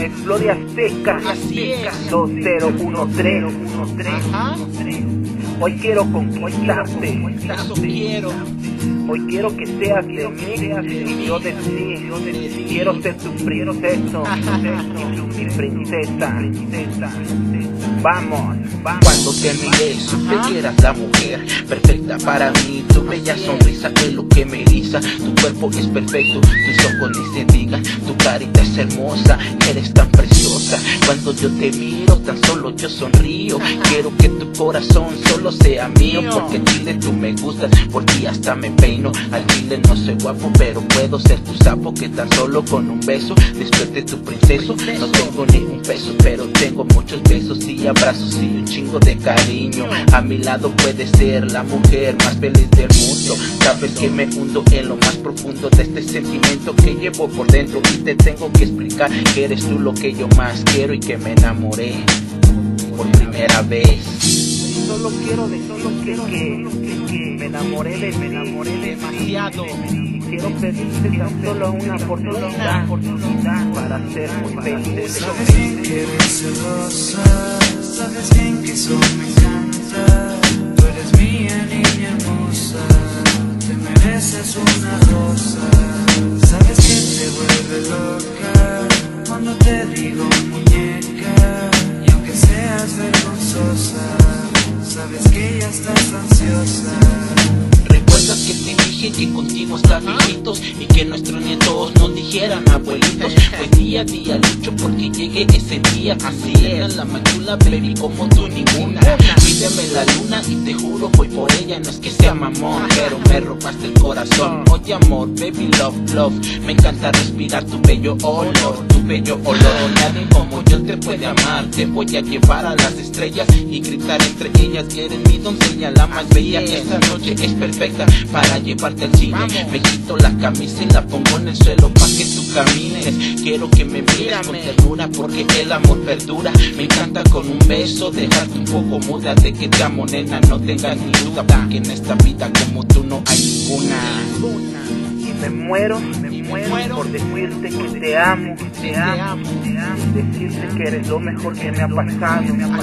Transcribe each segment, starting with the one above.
de Gloria Azteca, 2013. Hoy quiero conquistarte, hoy quiero que seas de mí y yo de ti. Quiero ser tu princeso y mi princesa. Vamos. Cuando te miré supe que eras la mujer perfecta para mí. Tu bella sonrisa es lo que me eriza. Tu cuerpo es perfecto, tus ojos ni se digan. Tu carita es hermosa, eres tan preciosa. Cuando yo te miro tan solo yo sonrío. Quiero que tu corazón solo sea mío, porque en Chile tú me gustas, por ti hasta me peino. Al Chile no soy guapo, pero puedo ser tu sapo, que tan solo con un beso después de tu princeso. No tengo ni un peso, pero tengo muchos besos y abrazos y un chingo de cariño. A mi lado puedes ser la mujer más feliz del mundo. Sabes que me hundo en lo más profundo de este sentimiento que llevo por dentro, y te tengo que explicar que eres tú lo que yo más quiero y que me enamoré por primera vez. Solo quiero decir que me enamoré demasiado. Quiero pedirte tan solo una oportunidad para ser muy feliz. Sabes bien que eres celosa, sabes bien que eso me encanta. Tú eres mía, niña hermosa, te mereces una rosa. Sabes que te vuelve loca cuando te digo muñeca, y aunque seas vergonzosa, sabes que ya estás ansiosa. ¿Recuerdas que te dije que contigo están hijitos y que nuestros nietos nos dijeran abuelitos? Pues día a día lucho porque llegue ese día. Así era la machula, baby, como tú ninguna. Pídeme la luna y te juro voy por ella. No es que sea mamón, pero me robaste el corazón. Oye amor, baby, love, me encanta respirar tu bello olor, tu bello olor. Nadie como yo te puede amar. Te voy a llevar a las estrellas y gritar entre ellas que eres mi doncella, la más bella. Esta noche es perfecta para llevarte al cine. Me quito la camisa y la pongo en el suelo pa' que tú camines. Quiero que me mires con ternura porque el amor perdura. Me encanta con un beso dejarte un poco muda. De que te amo, nena, no tengas ni duda, porque en esta vida como tú no hay ninguna. Y me muero por decirte que te amo, decirte que eres lo mejor que me ha pasado.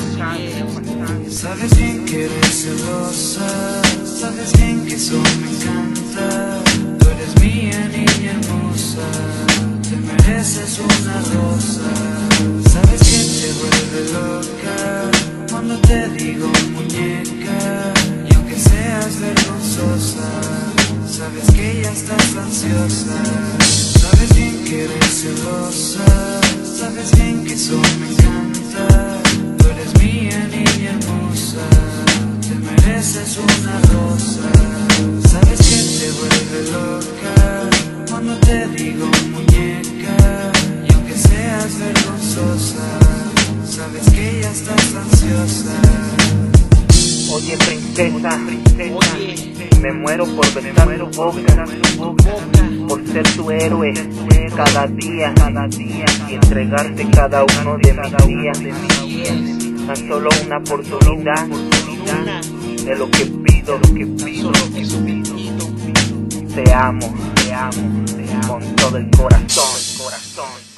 Sabes bien que eres celosa, sabes bien que eso me encanta. Tú eres mía, niña hermosa, te mereces una rosa. Sabes que te vuelve loca cuando te digo muñeca, y aunque seas vergonzosa, sabes que ya estás ansiosa. Sabes bien que eres celosa, sabes bien que eso me encanta. Tú eres mía, niña hermosa, te mereces una rosa. Sabes que te vuelve loca cuando te digo muñeca, y aunque seas vergonzosa, sabes que ya estás ansiosa. Oye princesa, me muero por besar tu boca, por ser tu héroe cada día y entregarte cada uno de mis días. Tan solo una oportunidad de lo que pido, te amo con todo el corazón.